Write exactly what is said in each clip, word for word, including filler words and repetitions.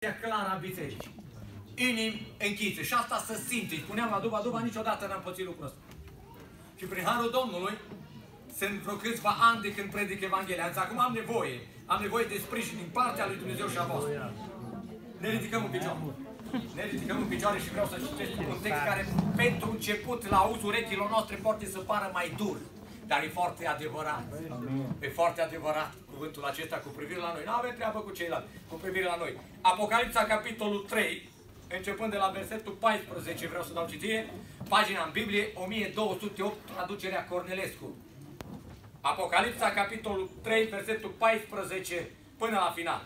clară a bisericii. Inimi închise. Și asta să simte. Spuneam la Duba Duba, niciodată n-am pățit lucrul ăsta. Și prin harul Domnului, sunt vreo câțiva ani de când predic Evanghelia. Însă acum am nevoie. Am nevoie de sprijin din partea lui Dumnezeu și a voastră. Ne ridicăm în picioare. Ne ridicăm în picioare și vreau să citesc un text care, pentru început, la auzul urechilor noastre, poate să pară mai dur. Dar e foarte adevărat. E foarte adevărat cuvântul acesta cu privire la noi. Nu avem treabă cu ceilalți, cu privire la noi. Apocalipsa, capitolul trei, începând de la versetul paisprezece, vreau să dau citire, pagina în Biblie, o mie două sute opt, traducerea Cornelescu. Apocalipsa, capitolul trei, versetul paisprezece, până la final.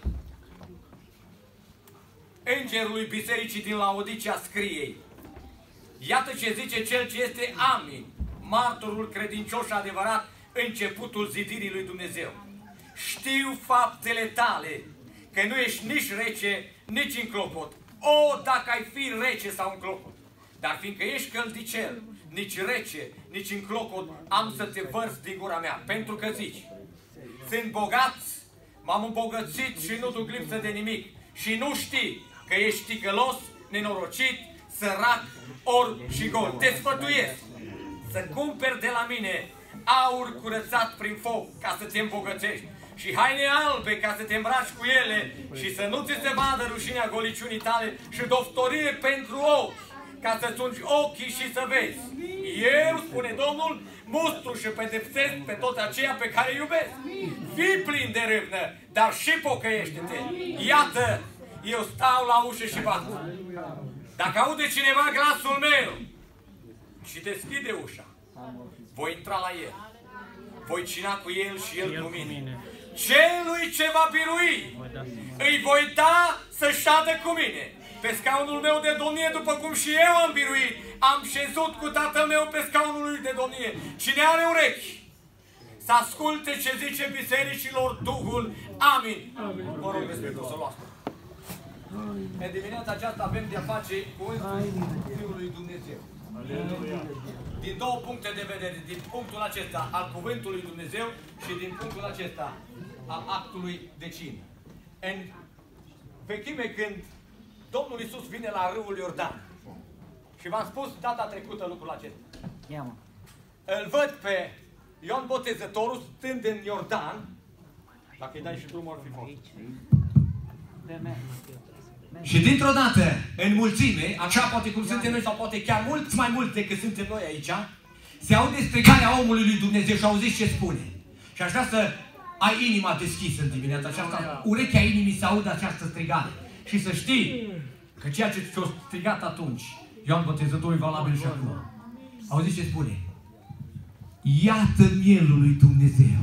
Îngerului bisericii din Laodicea scrie: iată ce zice cel ce este Amin, martorul credincios și adevărat, începutul zidirii lui Dumnezeu. Știu faptele tale, că nu ești nici rece, nici înclopot. O, dacă ai fi rece sau înclopot! Dar fiindcă ești căldicel, nici rece, nici înclopot, am să te vărs din gura mea. Pentru că zici: sunt bogat, m-am îmbogățit și nu duc lipsă de nimic. Și nu știi că ești ticălos, nenorocit, sărac, orb și gol. Te sfătuiesc să cumperi de la mine aur curățat prin foc, ca să te îmbogățești, și haine albe, ca să te îmbraci cu ele, și să nu ți se vadă rușinea goliciunii tale, și doftorie pentru ochi, ca să-ți ungi ochii și să vezi. Eu, spune Domnul, mustru și pedepsesc pe toți aceia pe care îi iubesc. Fii plin de râvnă, dar și pocăiește-te. Iată, eu stau la ușă și bat. Dacă aude cineva glasul meu și deschide ușa, voi intra la el, voi cina cu el și el cu mine. Celui ce va birui, îi voi da să șadă cu mine pe scaunul meu de domnie, după cum și eu am biruit, am șezut cu Tatăl meu pe scaunul lui de domnie. Cine are urechi să asculte ce zice bisericilor Duhul. Amin. Vă rog respectul să luați. În dimineața aceasta avem de-a face cu Fiul lui Dumnezeu. Aleluia. Din două puncte de vedere, din punctul acesta al cuvântului Dumnezeu și din punctul acesta al actului de cină. În vechime, când Domnul Iisus vine la râul Iordan, și v-am spus data trecută lucrul acesta, îl văd pe Ioan Botezătorul stând în Iordan, dacă îi dai și drumul ar fi fost. Și dintr-o dată, în mulțime, așa poate cum suntem noi, sau poate chiar mulți mai mulți decât suntem noi aici, se aude strigarea omului lui Dumnezeu și auziți ce spune. Și aș vrea să ai inima deschisă în dimineața aceasta, urechea inimii să audă această strigare. Și să știi că ceea ce ți-a strigat atunci, Ioan Botezătorul e valabil și acum. Auziți ce spune? Iată mielul lui Dumnezeu.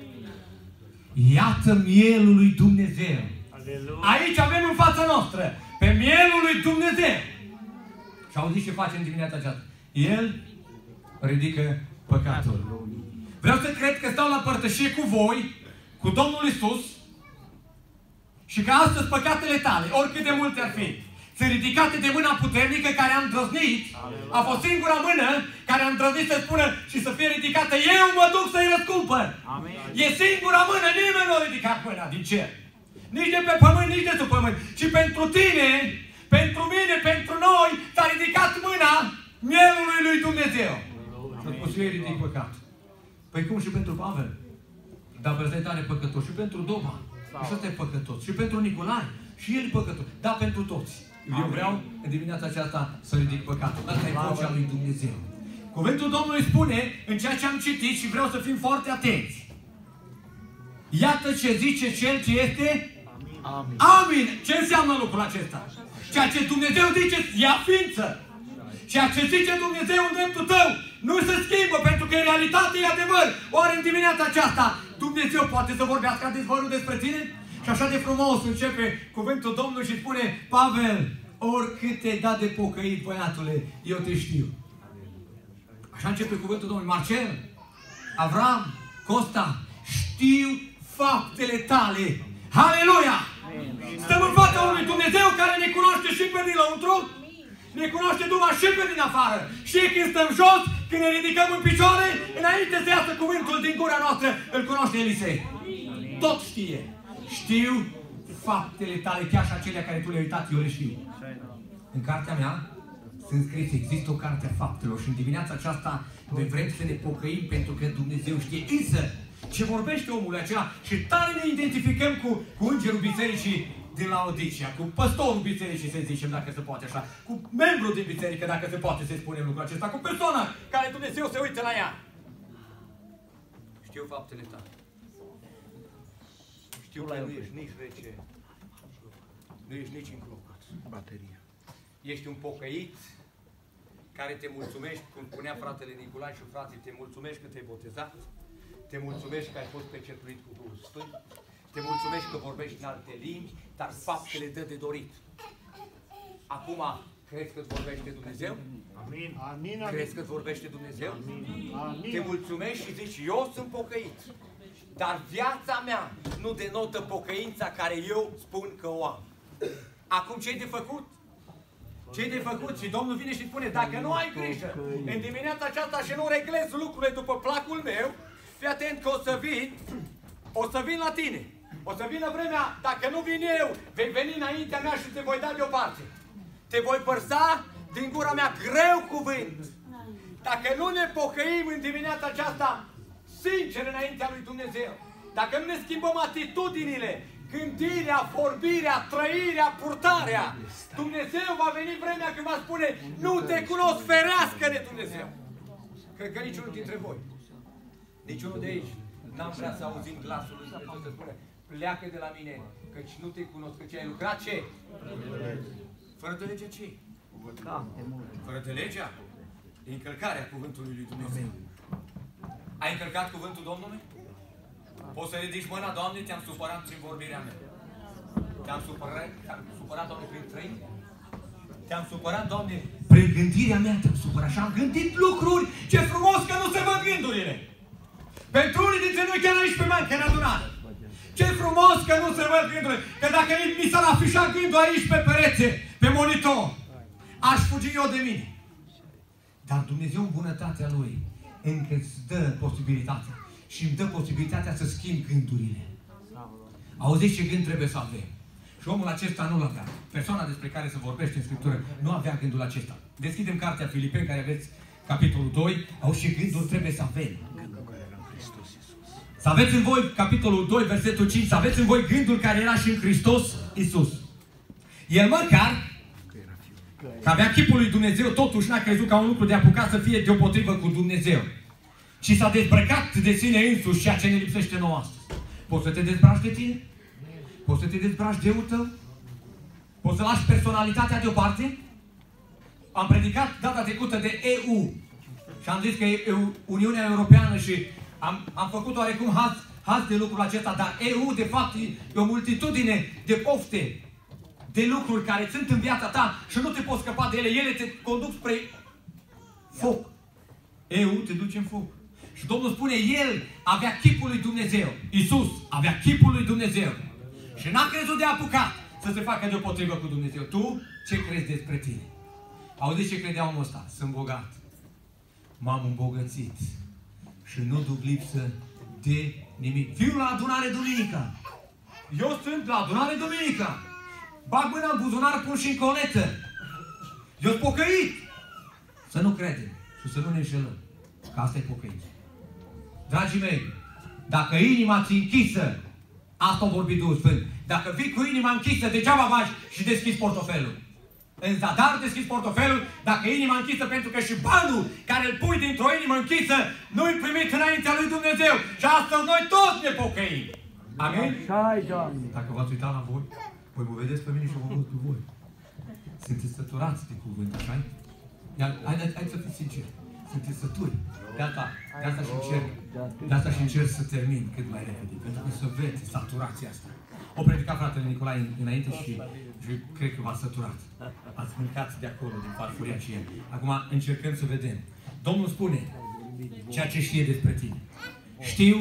Iată mielul lui Dumnezeu. Aici avem în fața noastră pe mielul lui Dumnezeu. Și auziți ce face în dimineața aceasta? El ridică păcatul. Vreau să cred că stau la părtășie cu voi, cu Domnul Iisus, și că astăzi păcatele tale, oricât de multe ar fi, sunt ridicate de mâna puternică care a îndrăznit. A fost singura mână care a îndrăznit să spună și să fie ridicată: eu mă duc să-i răscumpăr. Amin. E singura mână, nimeni nu a ridicat mâna din cer. Nici de pe pământ, nici de sub pământ. Și pentru tine, pentru mine, pentru noi, s-a ridicat mâna mielului lui Dumnezeu. Și a spus: eu îi ridic păcat. Păi cum și pentru Pavel? Dar ăsta e tare păcătos. Și pentru Doba. Și ăsta e păcătos. Și pentru Nicolae. Și el e păcătos. Dar pentru toți. Eu vreau în dimineața aceasta să ridic păcatul. Asta e vocea lui Dumnezeu. Cuvântul Domnului spune, în ceea ce am citit, și vreau să fim foarte atenți: iată ce zice cel ce este Amin. Amin. Ce înseamnă lucrul acesta? Ceea ce Dumnezeu zice ia ființă. Ceea ce zice Dumnezeu în dreptul tău nu se schimbă, pentru că e realitate, e adevăr. Oare în dimineața aceasta Dumnezeu poate să vorbească adevărul despre tine? Și așa de frumos începe cuvântul Domnului și spune: Pavel, oricât te-ai dat de pocăit, băiatule, eu te știu. Așa începe cuvântul Domnului. Marcel, Avram, Costa, știu faptele tale. Aleluia! Stăm în fața unui Dumnezeu care ne cunoaște și pe dinăuntru, ne cunoaște numai și pe din afară. Și când stăm jos, când ne ridicăm în picioare, înainte să iasă cuvântul din gura noastră, îl cunoaște Elisei. Tot știe. Știu faptele tale, chiar și acelea care tu le-ai uitat, eu le știu. În cartea mea sunt scrise, există o carte a faptelor și în dimineața aceasta noi vrem să ne pocăim pentru că Dumnezeu știe. Însă, ce vorbește omul acela și tare ne identificăm cu, cu îngerul bisericii din Laodicea, cu păstorul bisericii, să zicem, dacă se poate așa, cu membrul din biserică, dacă se poate să spunem lucrul acesta, cu persoana care Dumnezeu se uită la ea. Știu faptele tale. Știu că nu ești nici rece, nu ești nici încrocat. Bateria. Ești un pocăit care te mulțumești, cum spunea fratele Nicolae și frații, te mulțumești că te-ai botezat, te mulțumești că ai fost pecetuit cu Duhul Sfânt, te mulțumești că vorbești în alte limbi, dar faptele dă de dorit. Acum, crezi că-ți vorbește Dumnezeu? Amin. Amin. Crezi că-ți vorbește Dumnezeu? Amin. Te mulțumești și zici, eu sunt pocăit. Dar viața mea nu denotă pocăința care eu spun că o am. Acum ce-i de făcut? Ce-i de făcut? Și Domnul vine și spune, dacă nu ai grijă în dimineața aceasta și nu reglezi lucrurile după placul meu, fii atent că o să vin, o să vin la tine. O să vină vremea, dacă nu vin eu, vei veni înaintea mea și te voi da deoparte. Te voi părsa din gura mea greu cuvânt. Dacă nu ne pocăim în dimineața aceasta, sincer înaintea lui Dumnezeu, dacă nu ne schimbăm atitudinile, gândirea, vorbirea, trăirea, purtarea, Dumnezeu va veni vremea când va spune, nu te cunosc, ferească de Dumnezeu. Cred că niciunul dintre voi, niciunul de aici, n-am vrea să auzim glasul lui Dumnezeu să spune, pleacă de la mine, căci nu te cunosc, căci ai lucrat ce? Fără de legea ce? Fără de legea? Încălcarea cuvântului lui Dumnezeu. Ai încălcat cuvântul Domnului? Poți să ridici mâna, Doamne, te-am supărat prin vorbirea mea. Te-am supărat, te-am supărat, Doamne, prin trăire. Te-am supărat, Doamne, prin gândirea mea te-am supărat și am gândit lucruri. Ce frumos că nu se văd gândurile. Pentru unii dintre noi chiar aici pe mani, chiar adunare. Ce frumos că nu se văd gândurile. Că dacă mi s-ar afișa gândul aici pe perețe, pe monitor, aș fugi eu de mine. Dar Dumnezeu, în bunătatea Lui, încă îți dă posibilitatea. Și îmi dă posibilitatea să schimb gândurile. Auziți ce gând trebuie să avem. Și omul acesta nu-l avea. Persoana despre care se vorbește în Scriptură nu avea gândul acesta. Deschidem cartea Filipeni, care aveți capitolul doi. Auzi ce gânduri trebuie să avem. Să aveți în voi, capitolul doi, versetul cinci, să aveți în voi gândul care era și în Hristos Iisus. El măcar că avea chipul lui Dumnezeu, totuși n-a crezut ca un lucru de apucat să fie deopotrivă cu Dumnezeu. Și s-a dezbrăcat de sine însuși, ceea ce ne lipsește nouă astăzi. Poți să te dezbraci de tine? Poți să te dezbraci de eu tău? Poți să lași personalitatea deoparte? Am predicat data trecută de E U. Și am zis că e Uniunea Europeană și am, am făcut oarecum haz, haz de lucrul acesta, dar E U de fapt e o multitudine de pofte, de lucruri care sunt în viața ta și nu te poți scăpa de ele. Ele te conduc spre foc. E U te duce în foc. Și Domnul spune, El avea chipul lui Dumnezeu. Iisus avea chipul lui Dumnezeu. Și n-a crezut de apucat să se facă deopotrivă cu Dumnezeu. Tu ce crezi despre tine? Auziți ce credea omul ăsta? Sunt bogat. M-am îmbogățit. Și nu duc lipsă de nimic. Fiu la adunare duminica. Eu sunt la adunare duminica. Bag mâna în buzunar, pun și în coletă. Eu sunt pocăit. Să nu credem și să nu ne înșelăm. Că asta e pocăință. Dragii mei, dacă inima ți închisă, asta o vorbi Duhul Sfânt. Dacă vii cu inima închisă, degeaba faci și deschizi portofelul. În zadar deschizi portofelul dacă e inima închisă, pentru că și banul care îl pui dintr-o inimă închisă nu-i primit înaintea lui Dumnezeu. Și astăzi noi toți ne pocăim. Amin? Dacă v-ați uitat la voi, voi mă vedeți pe mine și vă văd pe voi. Sunteți săturați de cuvânt, așa? Haideți hai să fiți sinceri. Sunteți sături. De asta, de asta și încerc, de asta și încerc să termin cât mai repede. Pentru că să vezi saturația asta. O predica fratele Nicolae înainte și, și cred că v-ați săturat. Ați mâncat de acolo, din farfuria aceea. Acum încercăm să vedem. Domnul spune ceea ce știe despre tine. Știu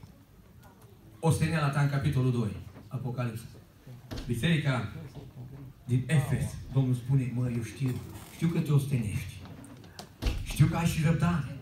osteneala ta în capitolul doi, Apocalipsa. Biserica din Efes, Domnul spune, mă, eu știu, știu că te ostenești. Știu că ai și răbdare.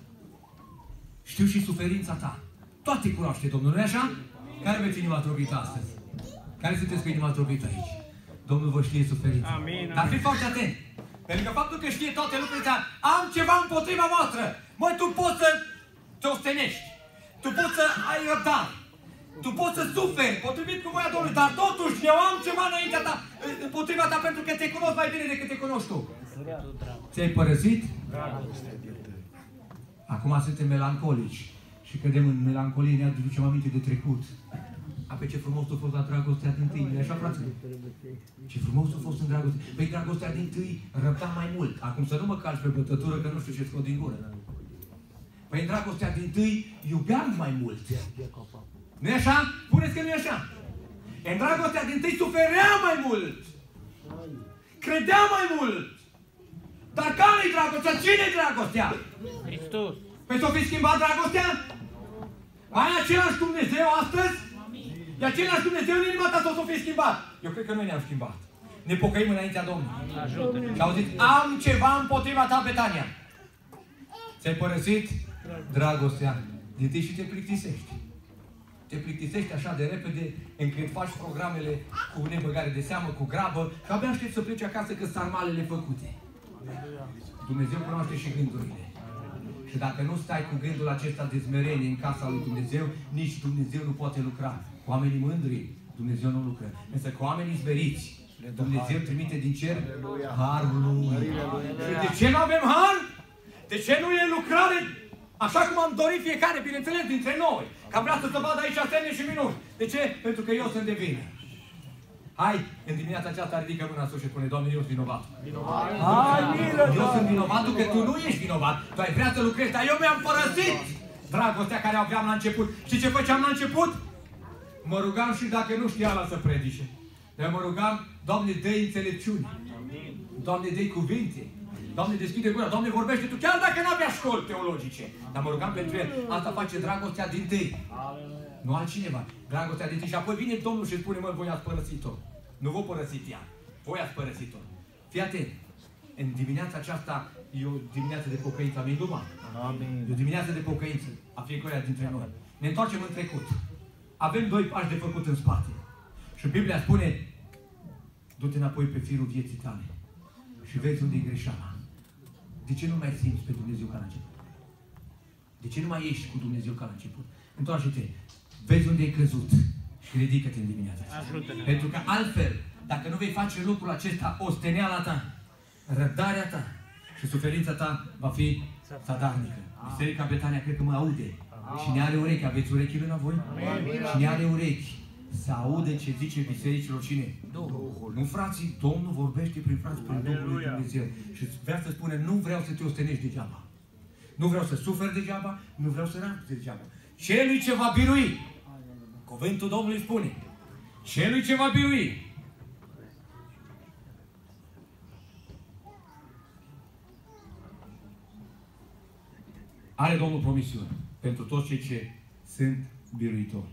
Știu și suferința ta. Toate cunoaște Domnul, nu-i așa? Care veți inima trobită astăzi? Care sunteți cu inima zdrobită aici? Domnul vă știe suferința. Amin, Dar amin. fiți foarte atent. Pentru că faptul că știe toate lucrurile astea, am ceva împotriva voastră. Măi, tu poți să te ostenești. Tu poți să ai răbdare. Tu poți să suferi potrivit cu voia Domnului, dar totuși eu am ceva înaintea ta, împotriva ta, pentru că te cunosc mai bine decât te cunoști tu. Ți-ai părăsit? Acum suntem melancolici și cădem în melancolie, ne aducem aminte de trecut. Apoi ce frumos a fost la dragostea din tâi, nu așa, fraților? Ce frumos a fost în dragoste. Păi dragostea din tâi răbda mai mult. Acum să nu mă calci pe bătătură, că nu știu ce scot din gură. Păi în dragostea din tâi iubeam mai mult. Nu-i așa? Puneți că nu-i așa. În dragostea din tâi suferea mai mult. Credea mai mult. Dar care-i dragostea? Cine-i dragostea? Hristos. Păi s-o fi schimbat dragostea? Mai e același Dumnezeu astăzi? E același Dumnezeu în inima ta sau s-o fi schimbat? Eu cred că noi ne-am schimbat. Ne pocăim înaintea Domnului. Ajută-ne. Și auziți, am ceva împotriva ta, Betania. Ți-ai părăsit dragostea din tâi și te plictisești. Te plictisești așa de repede încât faci programele cu nebăgare de seamă, cu grabă și abia aștept să pleci acasă că sarmalele făcute. Dumnezeu cunoaște și gândurile. Și dacă nu stai cu gândul acesta de smerenie în casa lui Dumnezeu, nici Dumnezeu nu poate lucra. Cu oamenii mândri, Dumnezeu nu lucră. Însă cu oamenii zberiți, Dumnezeu trimite din cer harul lui. Și de ce nu avem har? De ce nu e lucrare așa cum am dorit fiecare, bineînțeles, dintre noi? Că am vrea să se vadă aici semne și minuni. De ce? Pentru că eu sunt de vină. Hai, în dimineața aceasta ridică mâna sus și spune, Doamne, eu sunt vinovat. Hai, milă, Eu sunt vinovatul că tu nu ești vinovat. Tu ai vrea să lucrezi, dar eu mi-am părăsit dragostea care o aveam la început. Și ce făceam la început? Mă rugam și dacă nu știa ala să predice. Dar mă rugam, Doamne, dă-i înțelepciune. Doamne, dă-i cuvinte. Doamne, deschide gura. Doamne, vorbește Tu, chiar dacă n-avea școli teologice. Dar mă rugam pentru El. Asta face dragostea din tâi. Nu altcineva. Dragostea din tâi. Și apoi vine Domnul și spune, mă, voi ați părăsit-o. Nu vă părăsit ea. Voi ați părăsit-o. Fii atent. În dimineața aceasta e o dimineață de pocăință. Amin, Duma? Amin. E o dimineață de pocăință a fiecăruia dintre noi. Ne întoarcem în trecut. Avem doi pași de făcut în spate. Și Biblia spune, du-te înapoi pe firul vieții tale și vezi unde e greșeala. De ce nu mai simți pe Dumnezeu ca la început? De ce nu mai ești cu Dumnezeu ca la început? Întoarce-te, vezi unde ai căzut și ridică-te în dimineața aceasta. Ajută-ne. Pentru că altfel, dacă nu vei face lucrul acesta, osteneala ta, răbdarea ta și suferința ta va fi zadarnică. Biserica Betania cred că mă aude. Cine are urechi, aveți urechile la voi? Cine are urechi, să aude ce zice bisericilor cine? Duhul. Nu, frații, Domnul vorbește prin frați, prin Duhul lui Dumnezeu. Și vrea să spune, nu vreau să te ostenești degeaba. Nu vreau să suferi degeaba, nu vreau să rabzi degeaba. Celui ce va birui, cuvântul Domnului spune, celui ce va birui, are Domnul promisiune pentru toți cei ce sunt biruitori.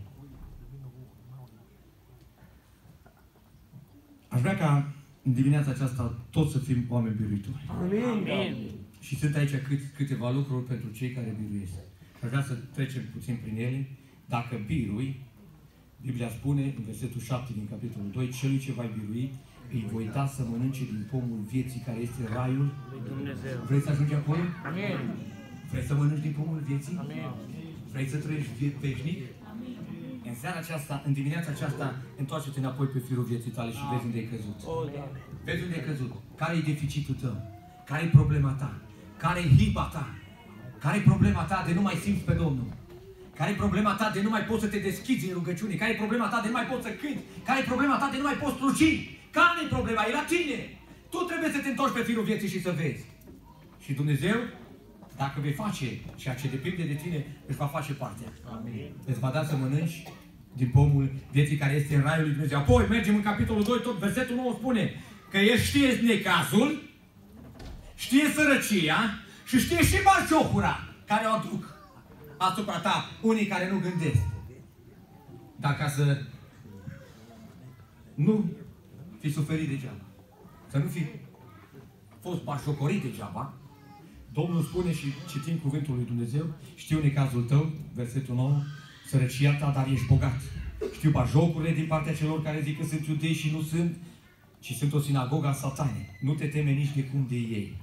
Aș vrea ca în dimineața aceasta toți să fim oameni biruitori. Amin. Și sunt aici cât, câteva lucruri pentru cei care biruiesc. Aș vrea să trecem puțin prin ele. Dacă birui, Biblia spune în versetul șapte din capitolul doi, celui ce va birui, îi voi da să mănânce din pomul vieții care este raiul. Dumnezeu. Vrei să ajungi acolo? Amin. Vrei să mănânci din pomul vieții? Amin. Vrei să trăiești vie- veșnic? În seara aceasta, în dimineața aceasta, întoarce-te înapoi pe firul vieții tale și vezi unde ai căzut. Vezi unde ai căzut. Care e deficitul tău? Care e problema ta? Care e hiba ta? Care e problema ta de nu mai simți pe Domnul? Care e problema ta de nu mai poți să te deschizi în rugăciune? Care e problema ta de nu mai poți să cânti? Care e problema ta de nu mai poți sluji? Care e problema? E la tine! Tu trebuie să te întorci pe firul vieții și să vezi. Și Dumnezeu, dacă vei face ceea ce depinde de tine, îți va face partea. Amin. Îți va da să mănânci din pomul vieții care este în raiul lui Dumnezeu. Apoi mergem în capitolul doi, tot versetul nouă spune că El știe necazul, știe sărăcia și știe și batjocura care o aduc asupra ta unii care nu gândesc. Dar ca să nu fi suferit degeaba, să nu fi fost batjocorit degeaba, Domnul spune și citim cuvântul lui Dumnezeu, știu necazul tău, versetul nouă, sărăcia ta, dar ești bogat. știu bajocurile din partea celor care zic că sunt iudei și nu sunt, ci sunt o sinagogă a satanei. Nu te teme nici de cum de ei.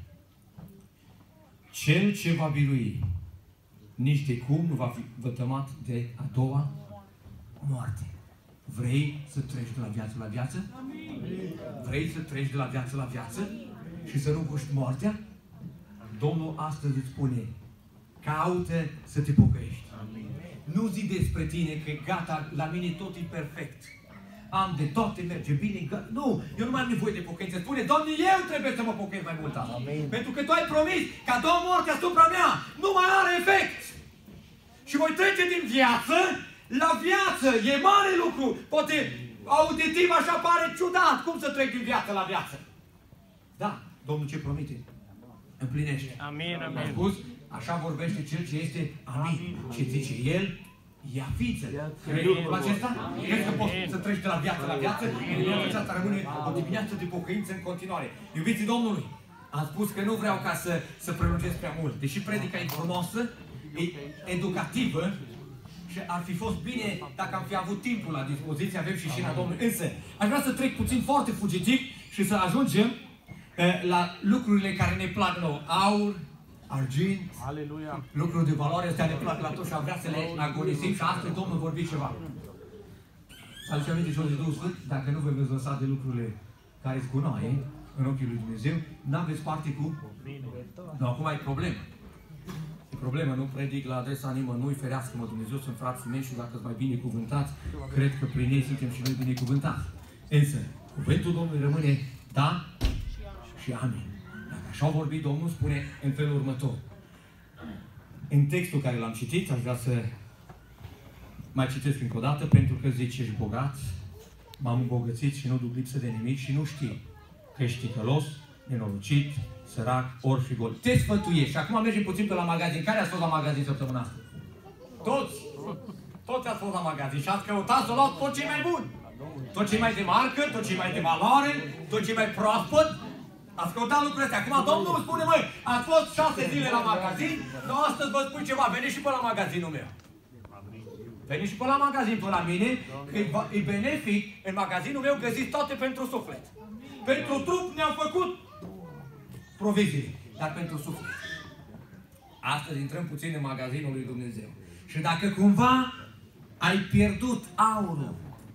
Cel ce va birui, nici de cum nu va fi vătămat de a doua moarte. Vrei să treci de la viață la viață? Vrei să treci de la viață la viață și să nu guști moartea? Domnul astăzi îți spune, caută să te pocăiești. Nu zi despre tine că gata, la mine tot e perfect. Am de toate, merge bine, gata. Nu, eu nu mai am nevoie de pocăință. Spune, Doamne, eu trebuie să mă pocăiesc mai mult asta. Pentru că Tu ai promis că a doua moarte asupra mea nu mai are efect. Și voi trece din viață la viață. E mare lucru. Poate auditiv așa pare ciudat. Cum să trec din viață la viață? Da, Domnul ce promite, împlinește. Amin, amin. Am spus, așa vorbește Cel ce este amin. Și zice El, ia fiță. Crezi lucrul acesta? Crezi că poți să treci de la viață la viață? În viața aceasta rămâne o dimineață de pocăință în continuare. Iubiții Domnului, am spus că nu vreau ca să, să prelungesc prea mult. Deși predica e frumoasă, e educativă și ar fi fost bine dacă am fi avut timpul la dispoziție, avem și șina Domnului. Însă, aș vrea să trec puțin foarte fugitiv și să ajungem eh, la lucrurile care ne plac nouă. Aur, argint, Aleluia. lucruri de valoare, astea ne plac la tot și am vrea să le agonisim și astăzi Domnul vorbi ceva. Să aduce aminte ce o de Duhul Sfânt, dacă nu vă veți lăsa de lucrurile care sunt cu noi, în ochii lui Dumnezeu, n-aveți parte cu... Nu, acum ai problemă. E problemă, nu predic la adresa nimănui, ferească-mă Dumnezeu, sunt frații mei și dacă sunt mai binecuvântați, cred că prin ei suntem și noi binecuvântați. Însă, cuvântul Domnului rămâne da și amin. Dacă așa a vorbit Domnul, spune în felul următor. În textul care l-am citit, aș vrea să mai citesc încă o dată, pentru că zice, ești bogat, m-am îmbogățit și nu duc lipsă de nimic și nu știi că ești ticălos, nenorocit, sărac, ori și gol. Te sfătuiești. Și acum mergem puțin pe la magazin. Care ați fost la magazin săptămâna asta? Toți! Toți ați fost la magazin și ați căutat să luați tot ce e mai bun. Tot ce e mai de marcă, tot ce e mai de valoare, tot ce e mai proaspăt. Ați căutat lucrurile astea. Acum Domnul îmi spune, măi, ați fost șase zile la magazin, dar astăzi vă spun ceva, veniți și pe la magazinul meu. Veniți și pe la magazin pe la mine, că e benefic, în magazinul meu găsiți toate pentru suflet. Pentru trup ne-am făcut provizii, dar pentru suflet. Astăzi intrăm puțin în magazinul lui Dumnezeu. Și dacă cumva ai pierdut aurul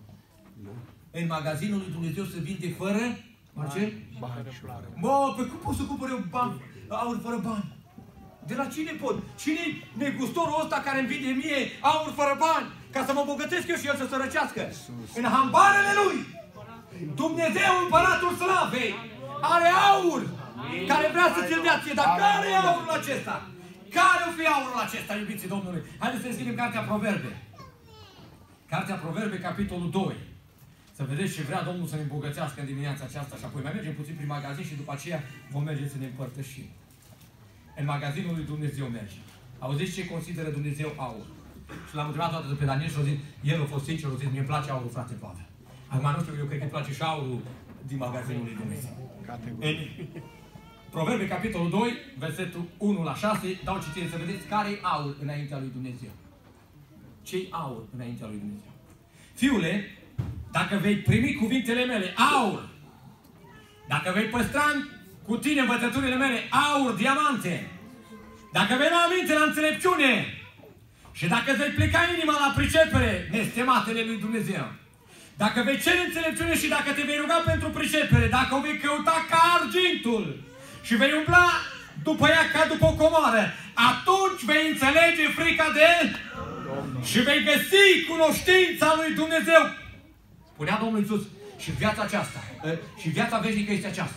în magazinul lui Dumnezeu se vinde fără, Marcel? Bă, pe cum poți să cumpăr eu bani, aur fără bani? De la cine pot? Cine-i negustorul ăsta care îmi vinde mie aur fără bani? Ca să mă bogățesc eu și el să sărăcească. În hambarele lui, Dumnezeu, Împăratul Slavei, are aur care vrea să ți-l dea ție. Dar care e aurul acesta? Care o fi aurul acesta, iubiții Domnului? Haideți să deschidem Cartea Proverbe. Cartea Proverbe, capitolul doi. Să vedeți ce vrea Domnul să ne îmbogățească în dimineața aceasta și apoi mai mergem puțin prin magazin și după aceea vom merge să ne împărtășim. În magazinul lui Dumnezeu merge. Auziți ce consideră Dumnezeu aur? Și l-am întrebat toată pe Daniel și a zis, el a fost sincer, a zis, mie-mi place aurul, frate Pavel. Acum nu știu, eu cred că îi place și aurul din magazinul lui Dumnezeu. În Proverbe, capitolul doi, versetul unu la șase, dau citire să vedeți care e aur înaintea lui Dumnezeu. Ce-i aur înaintea lui Dumnezeu? Fiule, dacă vei primi cuvintele mele, aur, dacă vei păstra cu tine învățăturile mele, aur, diamante, dacă vei lua aminte la înțelepciune și dacă vei pleca inima la pricepere, nestematele lui Dumnezeu, dacă vei cere înțelepciune și dacă te vei ruga pentru pricepere, dacă o vei căuta ca argintul și vei umbla după ea ca după o comoară, atunci vei înțelege frica de El și vei găsi cunoștința lui Dumnezeu. Spunea Domnul Iisus, și viața aceasta, și viața veșnică este aceasta.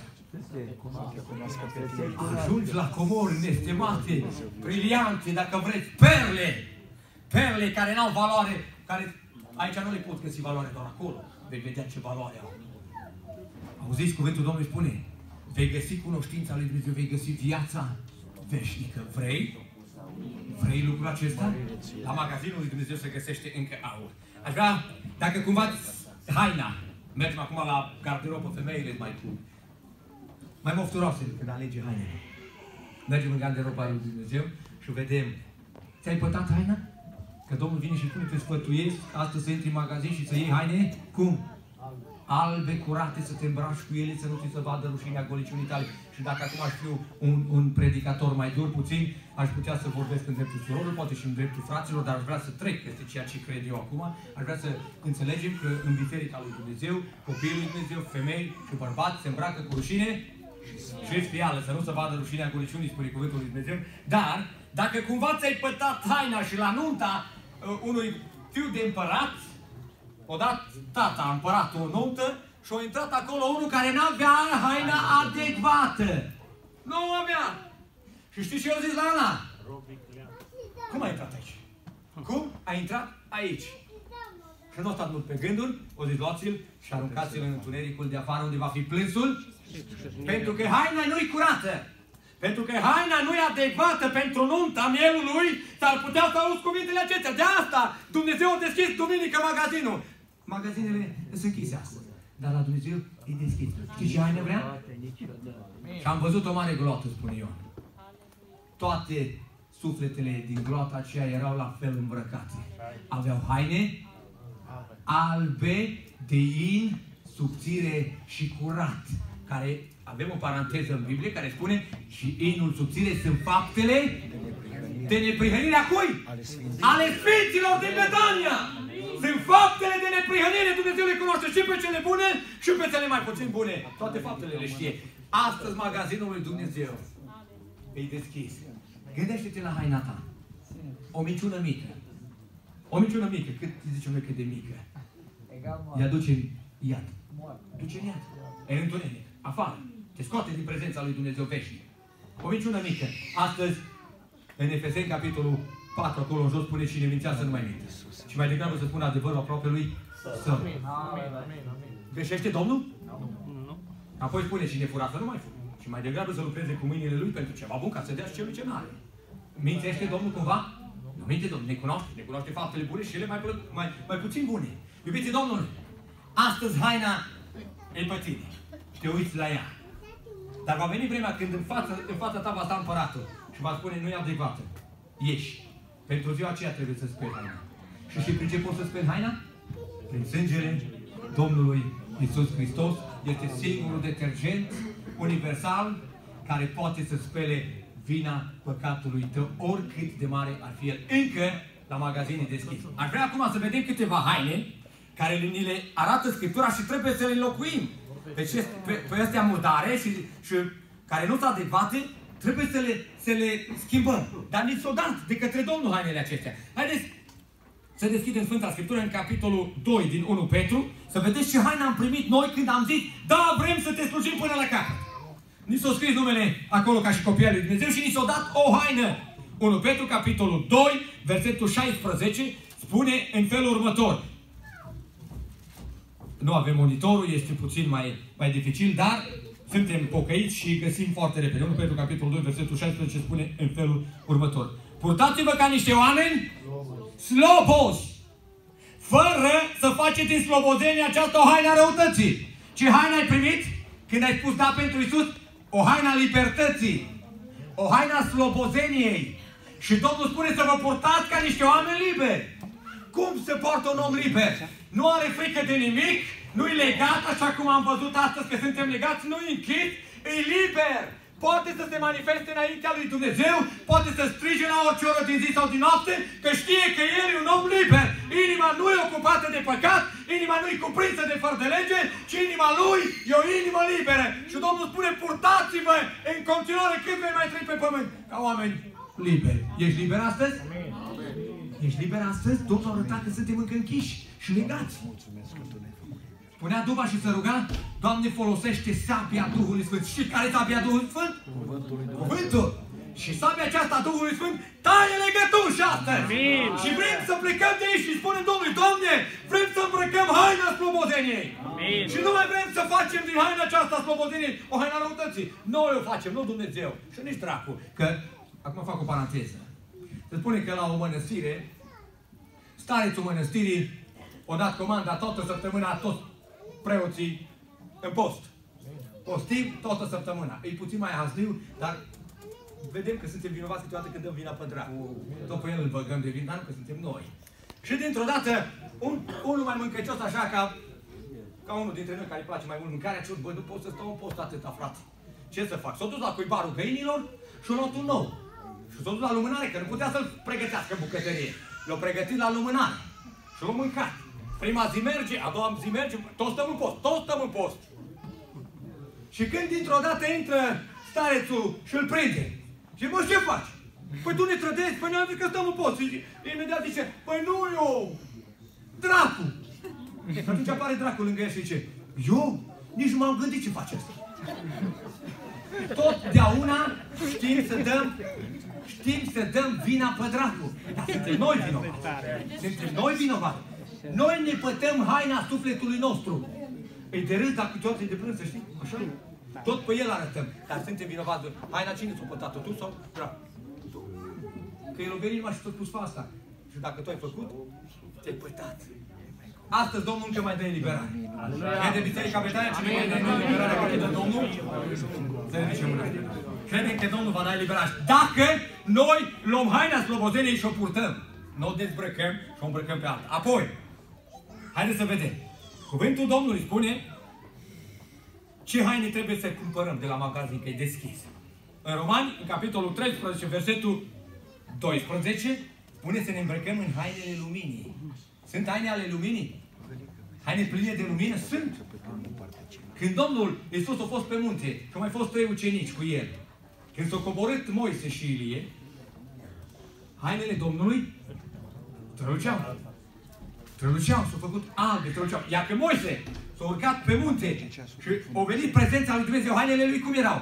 Ajungi la comori nestemate, briliante, dacă vreți, perle, perle care n-au valoare, care aici nu le pot găsi valoare, doar acolo vei vedea ce valoare au. Auziți, cuvântul Domnului spune, vei găsi cunoștința lui Dumnezeu, vei găsi viața veșnică. Vrei? Vrei lucrul acesta? La magazinul lui Dumnezeu se găsește încă aur. Aș vrea, dacă cumva haina, mergem acum la garderobă, femeile mai cu mai mofturoase când alege hainele. Mergem în garderoba lui Dumnezeu și vedem, ți-ai pătat haina? Că Domnul vine și spune, te sfătuiesc astăzi să intri în magazin și să iei haine, cum? Albe, curate, să te îmbraci cu ele, să nu ți se vadă rușinea goliciunii tale. Și dacă acum aș fi un, un predicator mai dur puțin, aș putea să vorbesc în dreptul surorilor, poate și în dreptul fraților, dar aș vrea să trec peste ceea ce cred eu acum. Aș vrea să înțelegem că în Biserica lui Dumnezeu, copiii lui Dumnezeu, femei și bărbați se îmbracă cu rușine și spială, să nu se vadă rușinea goliciunii, spune cuvântul lui Dumnezeu. Dar, dacă cumva ți-ai pătat haina și la nunta uh, unui fiu de împărat, odată tata împăratul o nuntă și a intrat acolo unul care n-avea haina adecvată. Nu avea. Și știi ce eu zis la Ana? Cum a intrat aici? Cum? A intrat aici. Și nu a stat mult pe gânduri, o zis luați-l și aruncați-l în întunericul de afară unde va fi plânsul. Pentru că haina nu-i curată. Pentru că haina nu e adecvată pentru nunta mielului, s-ar putea să auzi cuvintele acestea. De asta Dumnezeu a deschis duminică magazinul. Magazinele sunt închise astăzi, dar la Dumnezeu e deschis. Știi ce haine vrea? Și am văzut o mare gloată, spune Ioan. Toate sufletele din gloata aceea erau la fel îmbrăcate. Aveau haine albe, de in, subțire și curat. Care, avem o paranteză în Biblie care spune și inul subțire sunt faptele de neprihănire a cui? Ale Sfinților din Betania! Sunt faptele de neprihănire, Dumnezeu le cunoaște și pe cele bune și pe cele mai puțin bune. Toate faptele le știe. Astăzi magazinul lui Dumnezeu e deschis. Gândește-te la haina ta. O minciună mică. O minciună mică. Cât zicem noi cât de mică? Ea duce în iad. Duce în iad. E în întuneric. Afară. Te scoate din prezența lui Dumnezeu veșnic. O minciună mică. Astăzi, în Efeseni, capitolul patru, acolo în jos, spune cine mințea să nu mai minte. Și mai degrabă să spună adevărul aproape lui său. Greșește Domnul? Nu. Apoi spune cine fura să nu mai fură. Și mai degrabă să lucreze cu mâinile lui pentru ceva bun, ca să dea și celui ce n-are. Mințește Domnul cumva? Nu minte Domnul, ne cunoaște. Ne cunoaște faptele bune și cele mai, mai, mai puțin bune. Iubiții Domnului, astăzi haina e pe tine. Și te uiți la ea. Dar va veni vremea când în fața, în fața ta va sta împăratul și va spune nu e adecvată. Ieși. Pentru ziua aceea trebuie să speli haina. Și știi prin ce poți să speli haina? Prin sângele Domnului Iisus Hristos. Este singurul detergent universal care poate să spele vina păcatului tău, oricât de mare ar fi el. Încă la magazine deschis. Aș vrea acum să vedem câteva haine care ni le arată Scriptura și trebuie să le înlocuim. Pe, ce, pe, pe astea murdare și, și care nu sunt adecvate, trebuie să le, să le schimbăm. Dar nici s-o dat de către Domnul hainele acestea. Haideți să deschidem Sfânta Scriptură în capitolul doi din unu Petru, să vedeți ce haină am primit noi când am zis da, vrem să te slujim până la capăt. Ni s-o scris numele acolo ca și copii al lui Dumnezeu și ni s-o dat o haină. unu Petru, capitolul doi, versetul șaisprezece, spune în felul următor. Nu avem monitorul, este puțin mai, mai dificil, dar suntem pocăiți și găsim foarte repede. unu Petru, capitolul doi, versetul șaisprezece, spune în felul următor. Purtați-vă ca niște oameni slobozi, fără să faceți din slobozenia aceasta o haină a răutății. Ce haină ai primit când ai spus da pentru Iisus? O haină a libertății, o haină a slobozeniei. Și Domnul spune să vă purtați ca niște oameni liberi. Cum se poartă un om liber? Nu are frică de nimic, nu-i legat, așa cum am văzut astăzi că suntem legați, nu-i închis, e liber. Poate să se manifeste înaintea lui Dumnezeu, poate să strige la orice oră din zi sau din noapte, că știe că el e un om liber. Inima nu e ocupată de păcat, inima nu e cuprinsă de fără de lege, ci inima lui e o inimă liberă. Și Domnul spune, purtați-vă în continuare cât vei mai trăi pe pământ, ca oameni liberi. Ești liber astăzi? Ești liber astăzi? Domnul a arătat că suntem încă închiși și legați. Punea duba și se ruga, Doamne, folosește sabia Duhului Sfânt. Știți care e sabia Duhului Sfânt? Cuvântul. Cuvântul. Și sabia aceasta a Duhului Sfânt taie legături și astăzi. Amin. Și vrem să plecăm de aici și spunem Domnului, Doamne, vrem să îmbrăcăm haina slobozeniei. Amin. Și nu mai vrem să facem din haina aceasta slobozeniei o haina răutății. Noi o facem, nu Dumnezeu. Și nici dracu. Că, acum fac o paranteză. Se spune că la o mănăstire, starețul mănăstirii o dat comanda toată săptămâna a toți preoții în post. Postim toată săptămâna. E puțin mai hazliu, dar vedem că suntem vinovați câteodată când dăm vina pe dracu. Tot pe el îl băgăm de vină, că suntem noi. Și dintr-o dată, un, unul mai mâncăcios așa ca, ca unul dintre noi care îi place mai mult mâncarea, și bă, nu pot să stau în post atâta, frate. Ce să fac? S-a dus la cuibarul găinilor și un un nou. Și s-a dus la lumânare, că nu putea să-l pregătească în bucătărie. L-a pregătit la lumânare. Și l-a mâncat. Prima zi merge, a doua zi merge, toți stăm în post, toți stăm în post. Și când dintr-o dată intră starețul și îl prinde. Și mă, ce faci? Păi tu ne trădezi? Păi ne-am zis că stăm în post. Și imediat zice, păi nu eu, dracu. Și atunci apare dracu lângă el și zice, eu nici nu m-am gândit ce face asta. Totdeauna știm să dăm, știm să dăm vina pe dracu. Dar suntem noi vinovați. Suntem noi vinovați. Noi ne pătăm haina sufletului nostru. E de râs, dar câteodată e de plâns, să știi? Așa e. Tot pe el arătăm. Dar suntem vinovați. Haina cine ți-a pătat-o? Tu sau dracu? Că el a venit numai și tot pus asta. Și dacă tu ai făcut, te-ai pătat. Astăzi Domnul încă mai dă eliberare. Crede Biserica Betania cine mai dă eliberarea care dă Domnul? Să ridicem mâna. Credem că Domnul va da eliberare. Dacă noi luăm haina slobozeniei și o purtăm, nu o dezbrăcăm și o îmbrăcăm pe alta. Apoi, haideți să vedem. Cuvântul Domnului spune ce haine trebuie să cumpărăm de la magazin, că e deschis. În Romani, în capitolul treisprezece, versetul doisprezece, spune să ne îmbrăcăm în hainele luminii. Sunt haine ale luminii? Haine pline de lumină? Sunt. Când Domnul Iisus a fost pe munte și au mai fost trei ucenici cu el, când s-au coborât Moise și Ilie, hainele Domnului străluceau. Străluceau, s-au făcut albe, străluceau. Iar că Moise s-a urcat pe munte și a venit prezența lui Dumnezeu, hainele lui cum erau?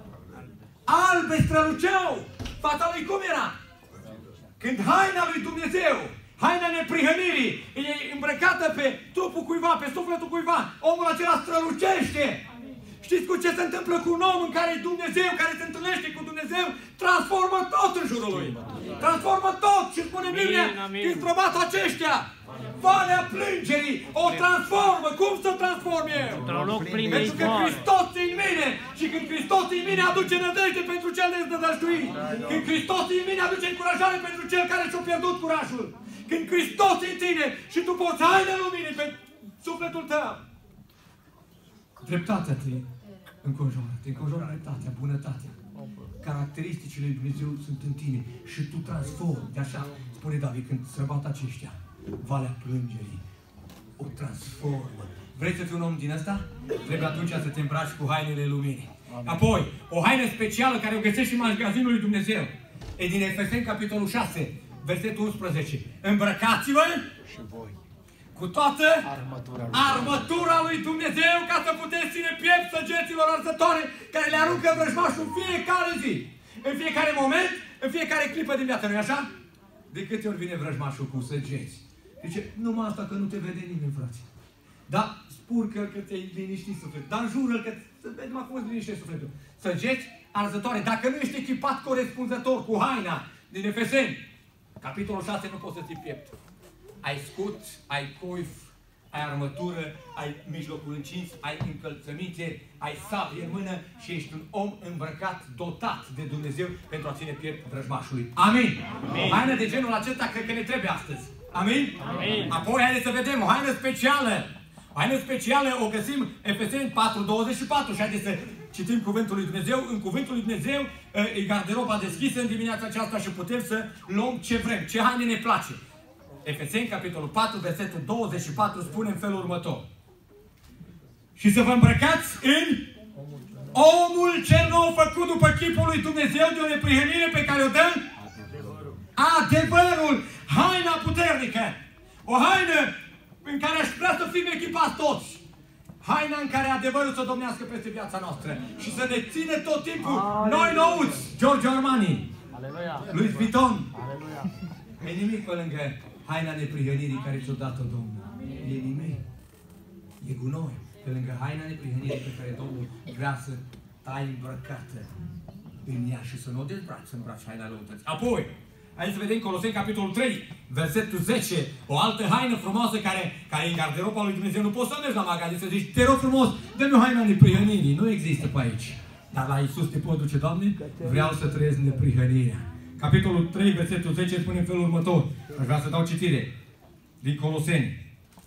Albe, străluceau! Fața lui cum era? Când haina lui Dumnezeu, haina neprihănirii, e îmbrăcată pe trupul cuiva, pe sufletul cuiva, omul acela strălucește. Știți cu ce se întâmplă cu un om în care e Dumnezeu, care se întâlnește cu Dumnezeu, transformă tot în jurul lui. Transformă tot și spune Biblia, când străbat aceștia, valea plângerii o transformă. Cum să transforme eu? Pentru că Hristos e în mine și când Hristos e în mine aduce nădejde pentru cel nezdădăștuit. Când Hristos e în mine aduce încurajare pentru cel care și-a pierdut curajul. Când Hristos e în tine și tu poți haine luminii pe sufletul tău. Dreptatea te înconjoară, te înconjoară dreptatea, bunătatea. Caracteristicile lui Dumnezeu sunt în tine și tu transformi. De așa spune David când străbat aceștia, valea plângerii o transformă. Vrei să fii un om din ăsta? Trebuie atunci să te îmbraci cu hainele luminii. Apoi, o haină specială care o găsești în magazinul lui Dumnezeu. E din Efeseni, capitolul șase, versetul unsprezece. Îmbrăcați-vă și voi cu toată armătura lui, armătura lui Dumnezeu, ca să puteți ține piept săgeților arzătoare care le aruncă vrăjmașul în fiecare zi, în fiecare moment, în fiecare clipă din viață, nu-i așa? De câte ori vine vrăjmașul cu săgeți? Zice, numai asta că nu te vede nimeni, frate. Dar spurcă că te-ai liniștit sufletul, dar înjură-l că să vedem acum îți liniștești sufletul. Săgeți arzătoare, dacă nu ești echipat corespunzător cu haina din Efeseni, capitolul șase, nu poți să ții piept. Ai scut, ai coif, ai armătură, ai mijlocul încins, ai încălțăminte, ai sabie în mână și ești un om îmbrăcat, dotat de Dumnezeu pentru a ține piept vrăjmașului. Amin! Amin. O haină de genul acesta cred că ne trebuie astăzi. Amin? Amin. Apoi haideți să vedem o haină specială. O haină specială o găsim Efeseni patru, douăzeci și patru și haideți să citim cuvântul lui Dumnezeu. În cuvântul lui Dumnezeu e garderoba deschisă în dimineața aceasta și putem să luăm ce vrem, ce haine ne place. Efeseni, capitolul patru, versetul douăzeci și patru, spune în felul următor. Și să vă îmbrăcați în omul cel nou făcut după chipul lui Dumnezeu de o neprihănire pe care o dă adevărul. Adevărul, haina puternică. O haină în care aș vrea să fim echipați toți. Haina în care adevărul să domnească peste viața noastră și să ne ține tot timpul Aleluia. Noi nouți, Giorgio Armani, Aleluia. Louis Vuitton. Aleluia. E nimic pe lângă haina neprihănirii care ți-o dat-o Domnul. E nimic. E gunoi. Pe lângă haina neprihănirii pe care Domnul vrea să tai îmbrăcată în ea și să nu o dezbraci, să îmbraci haina lăutății. Apoi, haideți să vedem Coloseni, capitolul trei, versetul zece, o altă haină frumoasă care, care e în garderoba lui Dumnezeu. Nu poți să mergi la magazin să zici, te rog frumos, dă-mi o haina neprihănirii. Nu există pe aici. Dar la Iisus te poți duce, Doamne? Vreau să trăiesc neprihănirea. Capitolul trei, versetul zece, spune în felul următor. Aș vrea să dau citire din Coloseni.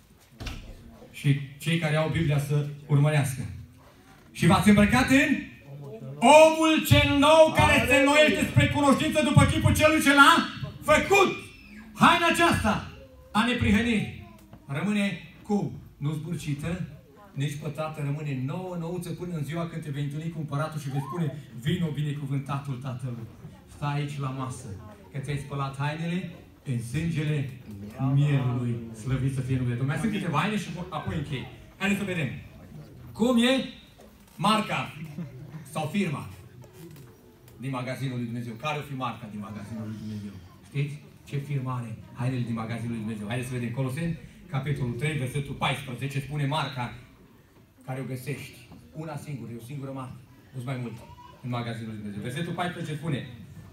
Și cei care au Biblia să urmărească. Și v-ați îmbrăcat în omul cel nou care se înnoiește spre cunoștință după chipul celui ce l-a făcut. Haina aceasta a neprihănirii rămâne cum? Nu zburcită, nici pătată, rămâne nouă, nouță până în ziua când te vei întâlni cu împăratul și vei spune: vino binecuvântatul Tatălui. Stai aici la masă, că ți-ai spălat hainele în sângele mielului. Slăvit să fie numele Domnului. Mai sunt câteva haine și apoi închei. Haideți să vedem. Cum e marca sau firma din magazinul lui Dumnezeu? Care o fi marca din magazinul lui Dumnezeu? Știți? Ce firmă are hainele din magazinul lui Dumnezeu? Haideți să vedem. Coloseni, capitolul trei, versetul paisprezece, spune marca care o găsești. Una singură, e o singură marcă. Nu-s mai mult în magazinul lui Dumnezeu. Versetul paisprezece spune.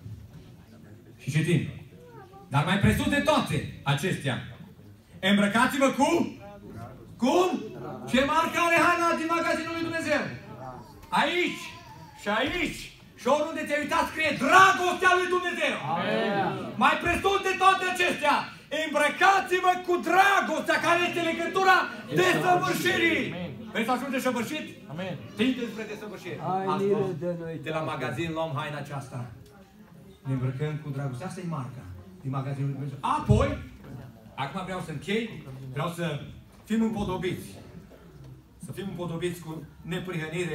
Și citim. Dar mai presus de toate acestea, îmbrăcați-vă cu... Cum? Ce marcă are haina din magazinul lui Dumnezeu? Aici și aici și oriunde te-ai uitat scrie dragostea lui Dumnezeu. Amen. Mai presus de toate acestea, îmbrăcați-vă cu dragostea care este legătura desăvârșirii. Vrei să ajungi desăvârșit? Amen. Tinde spre desăvârșire. De la magazin luăm haina aceasta. Ne îmbrăcăm cu dragoste. Asta e marca din magazinul lui Dumnezeu. Apoi, acum vreau să închei, vreau să fim împodobiți. Să fim împodobiți cu neprihănire.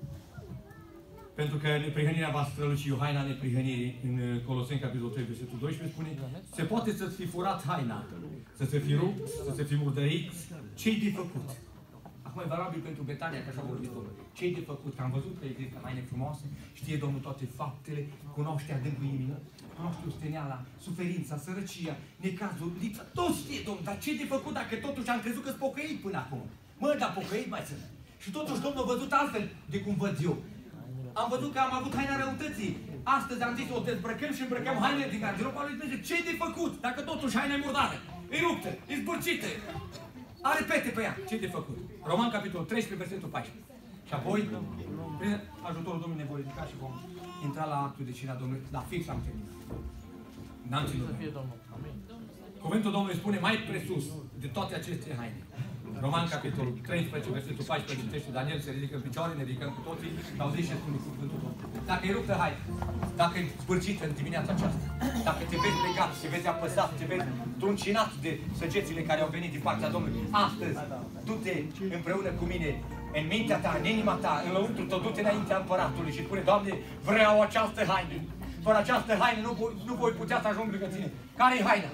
Pentru că neprihănirea va străluci. O haina neprihănirii în Coloseni, capitolul trei, versetul doisprezece, spune: se poate să-ți fi furat haina, să se fi rupt, să se fi murdărit. Ce-i de făcut? Acum e valabil pentru Betania, că așa vorbit Domnul. Ce-i de făcut? Că am văzut că există haine frumoase, știe Domnul toate faptele, cunoaște adâncul inimii, cunoaște osteneala, suferința, sărăcia, necazul, lipsa, tot știe Domnul. Dar ce-i de făcut dacă totuși am crezut că-s pocăit până acum? Mă, dar pocăit mai sunt. Și totuși Domnul a văzut altfel de cum văd eu. Am văzut că am avut haina răutății. Astăzi am zis, o dezbrăcăm și îmbrăcăm hainele din garderoba lui Dumnezeu. Ce-i de făcut dacă totuși haina e murdară, e ruptă, e zbârcită, are pete pe ea? Ce-i de făcut? Roman, capitolul treisprezece, versetul paisprezece. Și apoi, prin ajutorul Domnului ne voi ridica și vom intra la actul de cină a Domnului. Da, fix am terminat. N-am ținut. Cuvântul Domnului spune mai presus de toate aceste haine. Roman, capitolul treisprezece, versetul paisprezece, citește Daniel, se ridică în picioare, ne ridicăm cu toții, dar auziți ce spune cuvântul Domnului. Dacă e ruptă haine, dacă e zbârcită în dimineața aceasta, dacă te vezi legat, te vezi apăsat, te vezi truncinat de săgețile care au venit din partea Domnului, astăzi, du-te împreună cu mine, în mintea ta, în inima ta, în lăuntru tău, du-te înaintea împăratului și spune: Doamne, vreau această haină. Fără această haină nu, nu voi putea să ajung lângă tine. Care-i haina?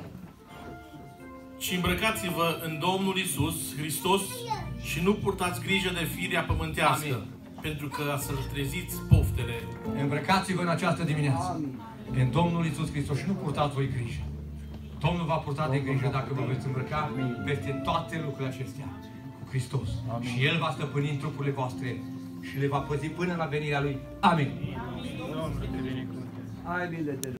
Și îmbrăcați-vă în Domnul Iisus Hristos și nu purtați grijă de firea pământească. Amin. Pentru că să-l treziți poftele. Îmbrăcați-vă în această dimineață. Amin. În Domnul Iisus Hristos și nu purtați voi grijă. Domnul va purta de grijă dacă vă veți îmbrăca peste toate lucrurile acestea cu Hristos. Amin. Și El va stăpâni în trupurile voastre și le va păzi până la venirea Lui. Amin. Amin.